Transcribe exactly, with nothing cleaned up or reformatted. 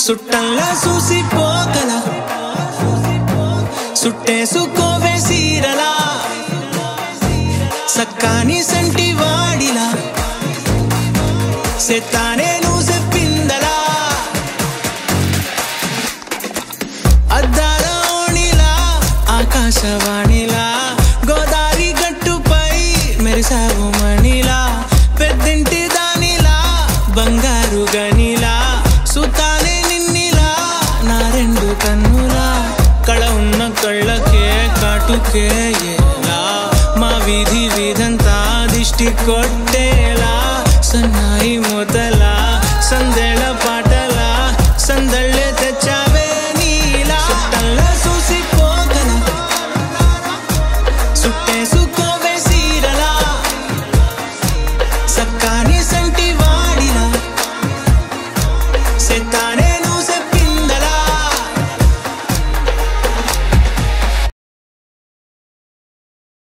సుట్టల్లా చూసిపోగల సుట్టేసుకోవే సీరలా సక్కాని సంటి వాడిలా సెత్తానే నువ్వు చెప్పిందలా అద్దాల ఓణిలా ఆకాశవాణిలా గోదావరి గట్టుపై మెరిసావు మణిలా పెద్దింటి దానిలా బంగారు గనిలా సుతానే నిన్నిలా నా రెండు కన్నులా కళ ఉన్న కళ్ళకే కాటుకే ఎలా మా వీధి వీధంతా దిష్టి కొట్టేలా సన్నాయి మొదలా సందేళ పాటలా సందళ్ళే తెచ్చావే నీలా సుట్టల్లా చూసిపోగల సుట్టేసుకోవే సీరలా సక్కాని సంటి వాడిలా సెత్తానే